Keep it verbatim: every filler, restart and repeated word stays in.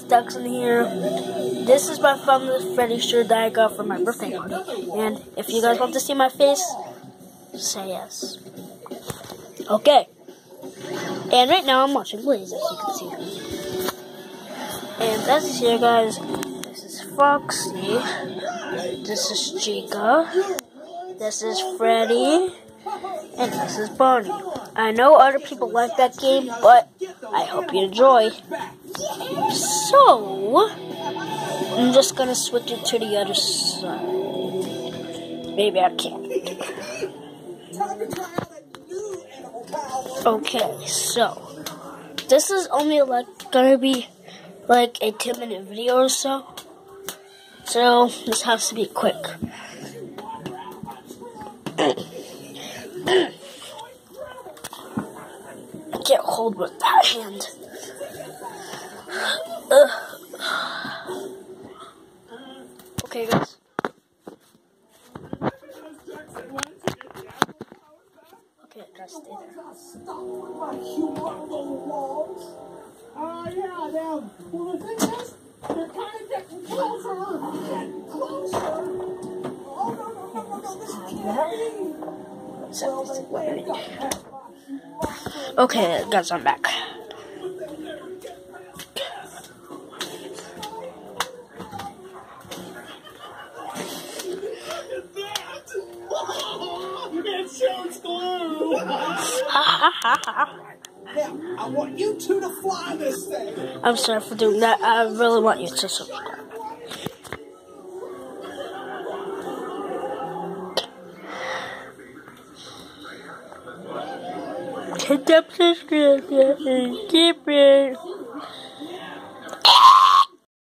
ducks in here. This is my fun Freddys shirt that I got for my birthday party. And if you guys want to see my face, say yes. Okay. And right now I'm watching Blaze, as you can see. And as you see, guys, this is Foxy. This is Chica. This is Freddy. And this is Barney. I know other people like that game, but I hope you enjoy. So, I'm just gonna switch it to the other side. Maybe I can't. Okay, so this is only like gonna be like a ten minute video or so. So this has to be quick. I can't hold with that hand. Uh. Okay, guys. Okay, guys, stay there. Oh, yeah, them. Well, the thing is, they're kind of getting closer and closer. Oh, no, no, no, no, no, this can't be. Okay, guys, I'm back. It shows glue. Now, I want you two to fly this thing. I'm sorry for doing that. I really want you to subscribe. Hit that subscribe button. Keep it.